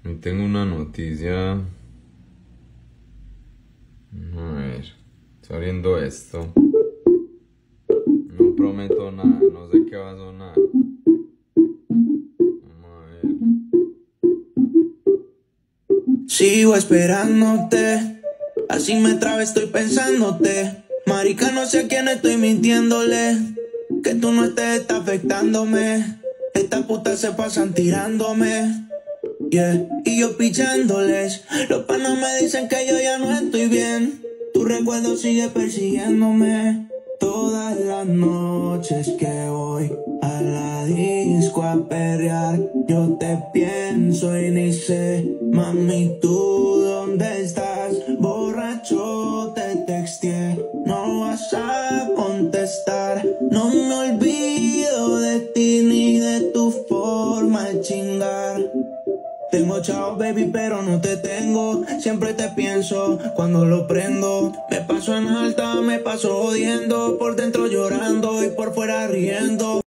Tengo una noticia. A ver, estoy abriendo esto. No prometo nada, no sé qué va a sonar. Vamos a ver. Sigo esperándote, así me traba, estoy pensándote. Marica, no sé a quién estoy mintiéndole. Que tú no estés, está afectándome. Estas putas se pasan tirándome. Yeah. Y yo pichándoles. Los panas me dicen que yo ya no estoy bien. Tu recuerdo sigue persiguiéndome. Todas las noches que voy a la disco a perrear, yo te pienso y ni sé, mami, ¿tú dónde estás? Borracho te texteé, no vas a contestar. No me olvido de ti ni de tu forma de chingar. Tengo chao baby pero no te tengo. Siempre te pienso cuando lo prendo. Me paso en alta, me paso jodiendo. Por dentro llorando y por fuera riendo.